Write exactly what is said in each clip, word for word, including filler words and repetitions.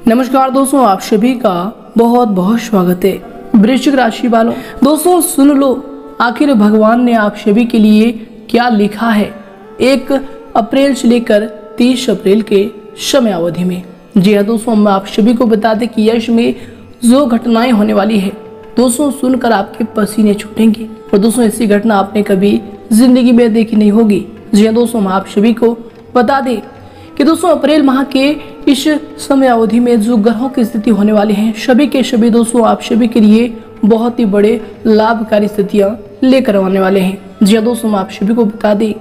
नमस्कार दोस्तों, आप सभी का बहुत बहुत स्वागत है। वृश्चिक राशि वालों, दोस्तों सुन लो आखिर भगवान ने आप सभी के लिए क्या लिखा है एक अप्रैल से लेकर तीस अप्रैल के समय अवधि में। जी हाँ दोस्तों, हम आप सभी को बता दें कि यश में जो घटनाएं होने वाली है दोस्तों, सुनकर आपके पसीने छूटेंगे और दोस्तों ऐसी घटना आपने कभी जिंदगी में देखी नहीं होगी। जी हाँ दोस्तों, हम आप सभी को बता दें कि दोस्तों अप्रैल माह के इस समय अवधि में जो ग्रहों की स्थिति होने वाली है सभी के सभी दोस्तों आप सभी के लिए बहुत ही बड़े लाभकारी स्थितियां लेकर आने वाले हैं। जी हाँ दोस्तों, हम आप सभी को बता दें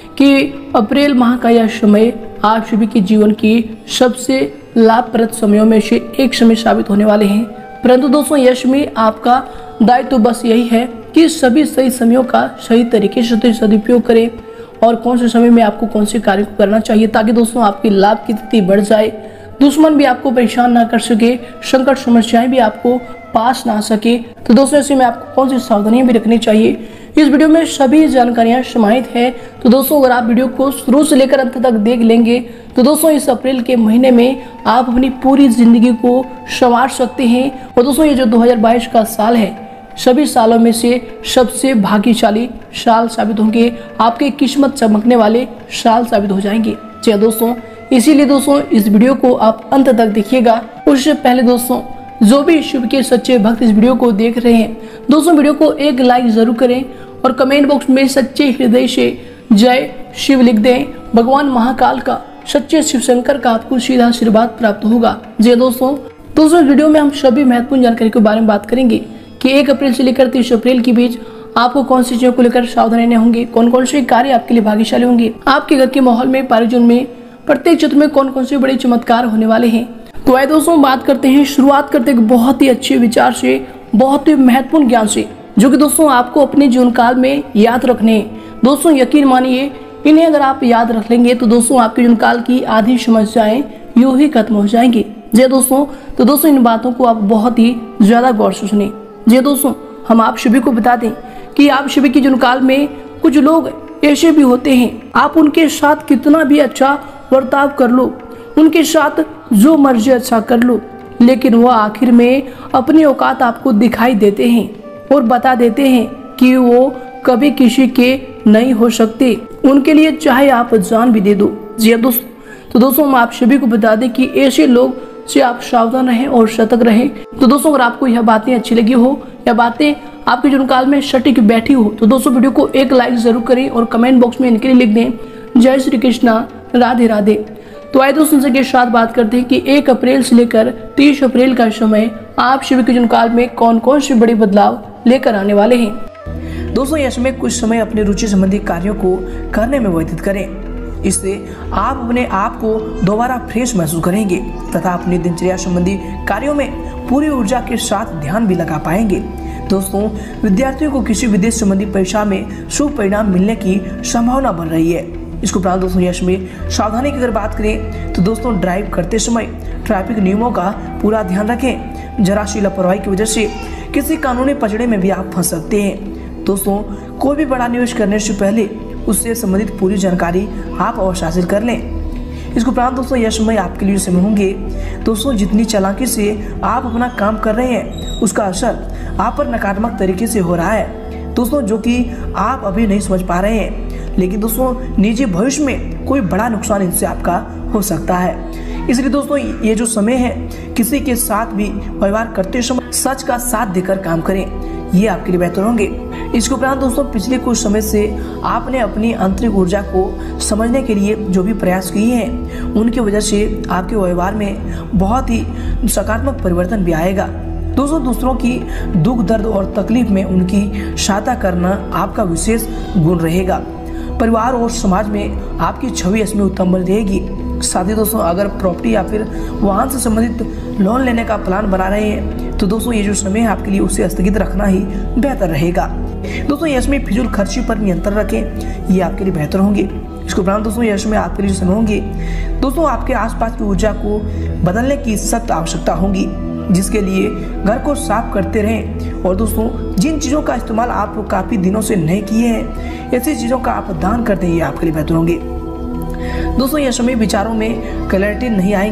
कि अप्रैल माह का यह समय आप सभी के जीवन की सबसे लाभप्रद समयों में से एक समय साबित होने वाले हैं। परंतु दोस्तों यश में आपका दायित्व तो बस यही है कि सभी सही समयों का सही तरीके से सदुपयोग करें और कौन से समय में आपको कौन से कार्य को करना चाहिए ताकि दोस्तों आपकी लाभ की स्थिति बढ़ जाए, दुश्मन भी आपको परेशान ना कर सके, संकट समस्याएं भी आपको पास ना सके। तो दोस्तों ऐसे में आपको कौन सी सावधानियां भी रखनी चाहिए, इस वीडियो में सभी जानकारियां समाहित है। तो दोस्तों अगर आप वीडियो को शुरू से लेकर अंत तक देख लेंगे तो दोस्तों इस अप्रैल के महीने में आप अपनी पूरी जिंदगी को संवार सकते हैं। और दोस्तों ये जो दो हजार बाईस का साल है सभी सालों में से सबसे भाग्यशाली साल साबित होंगे, आपके किस्मत चमकने वाले साल साबित हो जाएंगे। जी दोस्तों, इसीलिए दोस्तों इस वीडियो को आप अंत तक देखिएगा। उससे पहले दोस्तों जो भी शिव के सच्चे भक्त इस वीडियो को देख रहे हैं दोस्तों वीडियो को एक लाइक जरूर करें और कमेंट बॉक्स में सच्चे हृदय से जय शिव लिख दें। भगवान महाकाल का, सच्चे शिव शंकर का आपको सीधा आशीर्वाद प्राप्त होगा। जी दोस्तों दोस्तों इस वीडियो में हम सभी महत्वपूर्ण जानकारी के बारे में बात करेंगे कि एक अप्रैल से लेकर तीस अप्रैल के बीच आपको कौन सी चीजों को लेकर सावधान रहने होंगे, कौन कौन से कार्य आपके लिए भाग्यशाली होंगे, आपके घर के माहौल में, परिजन में, प्रत्येक क्षेत्र में कौन कौन से बड़े चमत्कार होने वाले हैं। तो आइए दोस्तों बात करते हैं, शुरुआत करते हैं बहुत ही अच्छे विचार से, बहुत ही महत्वपूर्ण ज्ञान से जो कि दोस्तों आपको अपने जीवन काल में याद रखने हैं। दोस्तों यकीन मानिए इन्हें अगर आप याद रख लेंगे तो दोस्तों आपके जीवन काल की आधी समस्याएं यूं ही खत्म हो जाएंगी। जी दोस्तों, तो दोस्तों इन बातों को आप बहुत ही ज्यादा गौर से सुने। जी दोस्तों, हम आप सभी को बता दें कि आप सभी के जीवन काल में कुछ लोग ऐसे भी होते हैं, आप उनके साथ कितना भी अच्छा बर्ताव कर लो, उनके साथ जो मर्जी अच्छा कर लो, लेकिन वो आखिर में अपनी औकात आपको दिखाई देते हैं और बता देते हैं कि वो कभी किसी के नहीं हो सकते, उनके लिए चाहे आप जान भी दे दो। जी दोस्तों, तो दोस्तों हम आप सभी को बता दें कि ऐसे लोग से आप सावधान रहें और सतर्क रहें। तो दोस्तों अगर आपको यह बातें अच्छी लगी हो या बातें आपके जीवन काल में सटीक बैठी हो तो दोस्तों वीडियो को एक लाइक जरूर करें और कमेंट बॉक्स में इनके लिए लिख दें जय श्री कृष्णा, राधे राधे। तो आइए दोस्तों के साथ बात करते हैं कि एक अप्रैल से लेकर तीस अप्रैल का समय आप सभी के जीवन काल में कौन कौन से बड़े बदलाव लेकर आने वाले हैं। दोस्तों यह समय कुछ समय अपने रुचि संबंधी कार्यों को करने में व्यतीत करें, इससे आप अपने आप को दोबारा फ्रेश महसूस करेंगे तथा अपनी दिनचर्या संबंधी कार्यों में पूरी ऊर्जा के साथ ध्यान भी लगा पाएंगे। दोस्तों विद्यार्थियों को किसी विदेश संबंधी परीक्षा में शुभ परिणाम मिलने की संभावना बन रही है। इसको उपरांत दोस्तों यश में सावधानी की अगर बात करें तो दोस्तों ड्राइव करते समय ट्रैफिक नियमों का पूरा ध्यान रखें, जरा सी लापरवाही की वजह से किसी कानूनी पचड़े में भी आप फंस सकते हैं। दोस्तों कोई भी बड़ा निवेश करने से पहले उससे संबंधित पूरी जानकारी आप अवश्य हासिल कर लें। इसको उपरांत दोस्तों यह समय आपके लिए समय होंगे दोस्तों जितनी चालाकी से आप अपना काम कर रहे हैं उसका असर आप पर नकारात्मक तरीके से हो रहा है दोस्तों, जो कि आप अभी नहीं समझ पा रहे हैं, लेकिन दोस्तों निजी भविष्य में कोई बड़ा नुकसान इनसे आपका हो सकता है। इसलिए दोस्तों ये जो समय है किसी के साथ भी व्यवहार करते समय सच का साथ देकर काम करें, ये आपके लिए बेहतर होंगे। इसके उपरांत दोस्तों पिछले कुछ समय से आपने अपनी आंतरिक ऊर्जा को समझने के लिए जो भी प्रयास किए हैं उनकी वजह से आपके व्यवहार में बहुत ही सकारात्मक परिवर्तन भी आएगा। दोस्तों दूसरों की दुख दर्द और तकलीफ में उनकी सहायता करना आपका विशेष गुण रहेगा। परिवार और समाज में आपकी छवि इसमें उत्तम बनी रहेगी। साथ ही दोस्तों अगर प्रॉपर्टी या फिर वाहन से संबंधित लोन लेने का प्लान बना रहे हैं तो दोस्तों ये जो समय है आपके लिए उसे स्थगित रखना ही बेहतर रहेगा। दोस्तों यह समय फिजूल खर्ची पर नियंत्रण रखें, ये आपके लिए बेहतर होंगे। इसके उपरांत दोस्तों यह समय आपके लिए समय होंगे दोस्तों आपके आसपास की ऊर्जा को बदलने की सख्त आवश्यकता होगी, जिसके लिए घर को साफ करते रहें। और दोस्तों जिन चीज़ों का इस्तेमाल आप काफ़ी दिनों से नहीं किए हैं ऐसी चीज़ों का आप दान कर दें, ये आपके लिए बेहतर होंगे। दोस्तों यह समय विचारों में क्लैरिटी नहीं आएगी,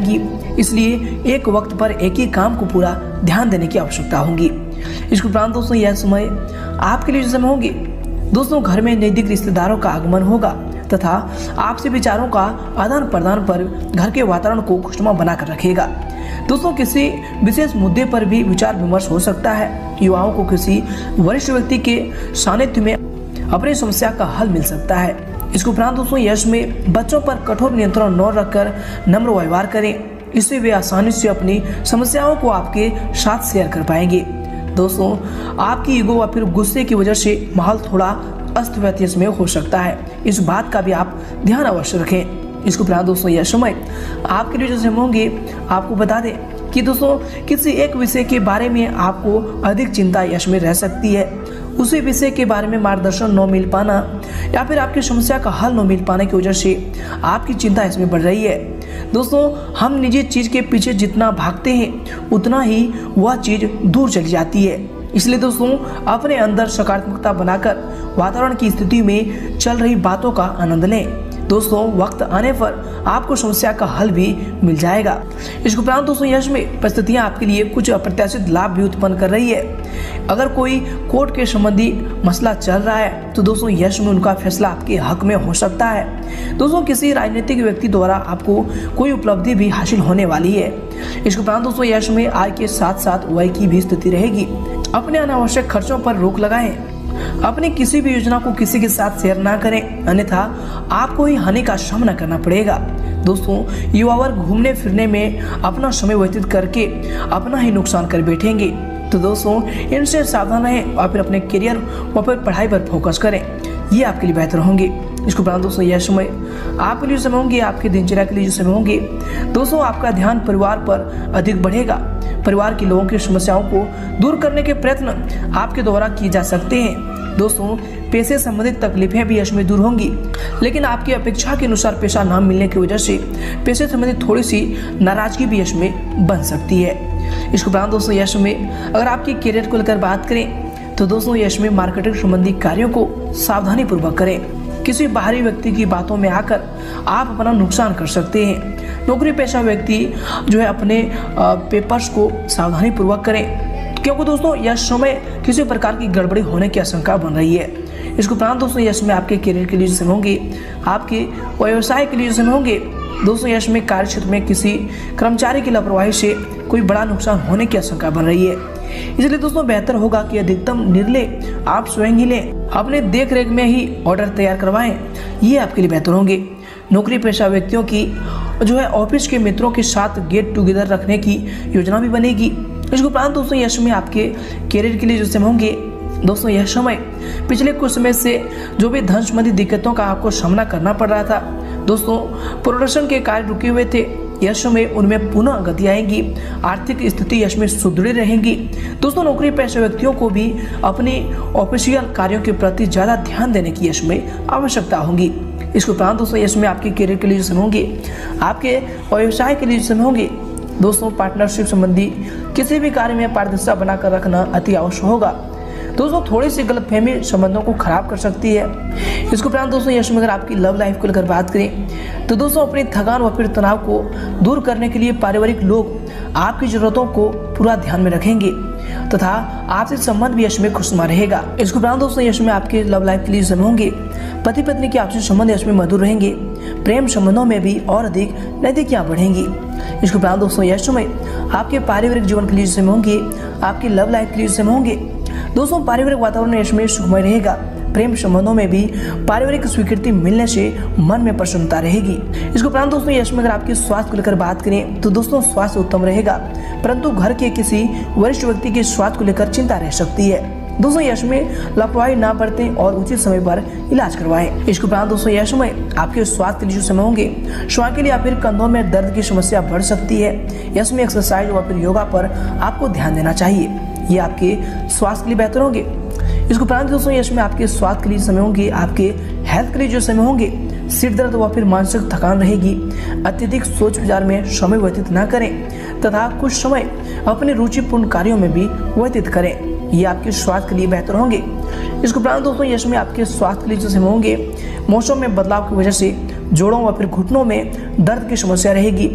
इसलिए एक वक्त पर एक ही काम को पूरा ध्यान देने की आवश्यकता होगी। इसके उपरांत दोस्तों यह समय आपके लिए जो समय होंगे दोस्तों, घर में नजदीक रिश्तेदारों का आगमन होगा तथा आपसे विचारों का आदान प्रदान पर घर के वातावरण को खुशनुमा बनाकर रखेगा। दोस्तों किसी विशेष मुद्दे पर भी विचार विमर्श हो सकता है। युवाओं को किसी वरिष्ठ व्यक्ति के सानिध्य में अपनी समस्या का हल मिल सकता है। इसके उपरांत दोस्तों यश में बच्चों पर कठोर नियंत्रण न रखकर नम्र व्यवहार करें, इससे वे आसानी से अपनी समस्याओं को आपके साथ शेयर कर पाएंगे। दोस्तों आपकी ईगो व फिर गुस्से की वजह से माहौल थोड़ा अस्त व्यस्त में हो सकता है, इस बात का भी आप ध्यान अवश्य रखें। इसके उपरांत दोस्तों यह समय आपके लिए जो समय होंगे, आपको बता दें कि दोस्तों किसी एक विषय के बारे में आपको अधिक चिंता यश में रह सकती है। उसी विषय के बारे में मार्गदर्शन न मिल पाना या फिर आपकी समस्या का हल न मिल पाने की वजह से आपकी चिंता इसमें बढ़ रही है। दोस्तों हम निजी चीज के पीछे जितना भागते हैं उतना ही वह चीज दूर चली जाती है। इसलिए दोस्तों अपने अंदर सकारात्मकता बनाकर वातावरण की स्थिति में चल रही बातों का आनंद लें। दोस्तों वक्त आने पर आपको समस्या का हल भी मिल जाएगा। इसके उपरांत दोस्तों यश में परिस्थितियां आपके लिए कुछ अप्रत्याशित लाभ भी उत्पन्न कर रही है। अगर कोई कोर्ट के संबंधी मसला चल रहा है तो दोस्तों यश में उनका फैसला आपके हक में हो सकता है। दोस्तों किसी राजनीतिक व्यक्ति द्वारा आपको कोई उपलब्धि भी हासिल होने वाली है। इसके उपरांत दोस्तों यश में आय के साथ साथ व्यय की भी स्थिति रहेगी। अपने अनावश्यक खर्चों पर रोक लगाएं। अपनी किसी भी योजना को किसी के साथ शेयर ना करें, अन्यथा आपको ही हानि का सामना करना पड़ेगा। दोस्तों युवा वर्ग घूमने फिरने में अपना समय व्यतीत करके अपना ही नुकसान कर बैठेंगे, तो दोस्तों इनसे सावधान रहें और फिर अपने करियर व फिर पढ़ाई पर फोकस करें, ये आपके लिए बेहतर होंगे। इसके उपरांत दोस्तों यह समय आपके लिए समय होंगे, आपके दिनचर्या के लिए जो समय होंगे दोस्तों, आपका ध्यान परिवार पर अधिक बढ़ेगा। परिवार के लोगों की समस्याओं को दूर करने के प्रयत्न आपके द्वारा किए जा सकते हैं। दोस्तों पैसे संबंधित तकलीफें भी यश में दूर होंगी, लेकिन आपकी अपेक्षा के अनुसार पैसा न मिलने की वजह से पैसे संबंधित थोड़ी सी नाराजगी भी यश में बन सकती है। इसके उपरांत दोस्तों यश में अगर आपके करियर को लेकर बात करें तो दोस्तों यश में मार्केटिंग संबंधी कार्यों को सावधानी पूर्वक करें। किसी बाहरी व्यक्ति की बातों में आकर आप अपना नुकसान कर सकते हैं। नौकरी पेशा व्यक्ति जो है अपने पेपर्स को सावधानी पूर्वक करें, क्योंकि दोस्तों यह समय किसी प्रकार की गड़बड़ी होने की आशंका बन रही है। इसके उपरांत दोस्तों यश में आपके करियर के लिए जो समय होंगे, आपके व्यवसाय के लिए जो समय होंगे दोस्तों, यश में कार्य क्षेत्र में किसी कर्मचारी की लापरवाही से कोई बड़ा नुकसान होने की आशंका बन रही है। इसलिए दोस्तों बेहतर होगा कि अधिकतम निर्णय आप स्वयं ही लें, अपने देख रेख में ही ऑर्डर तैयार करवाएं, ये आपके लिए बेहतर होंगे। नौकरी पेशा व्यक्तियों की जो है ऑफिस के मित्रों के साथ गेट टुगेदर रखने की योजना भी बनेगी। इसके उपरांत दोस्तों यश में आपके करियर के लिए जो समय होंगे दोस्तों, यह समय पिछले कुछ समय से जो भी धन संबंधी दिक्कतों का आपको सामना करना पड़ रहा था दोस्तों, प्रोडक्शन के कार्य रुके हुए थे, यश में उनमें पुनः गति आएगी। आर्थिक स्थिति यश में सुदृढ़ रहेगी। दोस्तों नौकरी पेशा व्यक्तियों को भी अपनी ऑफिशियल कार्यों के प्रति ज्यादा ध्यान देने की यश में आवश्यकता होगी। इसके उपरांत दोस्तों यश में आपके करियर के लिए जो समय होंगे, आपके व्यवसाय के लिए जो समय होंगे दोस्तों, पार्टनरशिप संबंधी किसी भी कार्य में पारदर्शिता बनाकर रखना अति आवश्यक होगा। दोस्तों थोड़ी सी गलतफहमी संबंधों को खराब कर सकती है। इसके उपरांत दोस्तों यश में अगर आपकी लव लाइफ को लेकर बात करें तो दोस्तों अपनी थकान व फिर तनाव को दूर करने के लिए पारिवारिक लोग आपकी जरूरतों को पूरा ध्यान में रखेंगे तथा आपसे संबंध भी यश में खुशनुमा रहेगा। इसके उपरांत दोस्तों यश में आपके लव लाइफ के लिए समय होंगे, पति पत्नी के आपसी संबंध यश में मधुर रहेंगे, प्रेम संबंधों में भी और अधिक नजदीकियां बढ़ेंगी। इसके उपरांत दोस्तों यश में आपके पारिवारिक जीवन के लिए समय होंगे, आपके लव लाइफ के लिए समय होंगे दोस्तों, पारिवारिक वातावरण यश में सुखमय रहेगा। प्रेम संबंधों में भी पारिवारिक स्वीकृति मिलने से मन में प्रसन्नता रहेगी। इसके उपरांत दोस्तों यश में अगर आपके स्वास्थ्य को लेकर बात करें तो दोस्तों स्वास्थ्य उत्तम रहेगा, परंतु घर के किसी वरिष्ठ व्यक्ति के स्वास्थ्य को लेकर चिंता रह सकती है। दोस्तों यश में लापरवाही ना बरतें और उचित समय पर इलाज करवाएं। इसके उपरांत दोस्तों यश में आपके स्वास्थ्य के लिए जो समय होंगे, श्वास के लिए या फिर कंधों में दर्द की समस्या बढ़ सकती है। यश में एक्सरसाइज व फिर योगा पर आपको ध्यान देना चाहिए, ये आपके स्वास्थ्य के लिए बेहतर होंगे। इसके उपरांत दोस्तों यश में आपके स्वास्थ्य के लिए समय होंगे, आपके हेल्थ के लिए जो समय होंगे, सिर दर्द व फिर मानसिक थकान रहेगी। अत्यधिक सोच विचार में समय व्यतीत न करें तथा कुछ समय अपने रुचिपूर्ण कार्यों में भी व्यतीत करें, ये आपके स्वास्थ्य के लिए बेहतर होंगे। इसके उपरांत दोस्तों यश में आपके स्वास्थ्य के लिए जो समय होंगे, मौसम में बदलाव की वजह से जोड़ों व फिर घुटनों में दर्द की समस्या रहेगी।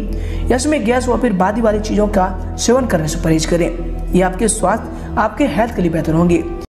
या इसमें गैस व फिर बादी वाली चीजों का सेवन करने से परहेज करें। ये आपके स्वास्थ्य, आपके हेल्थ के लिए बेहतर होंगी।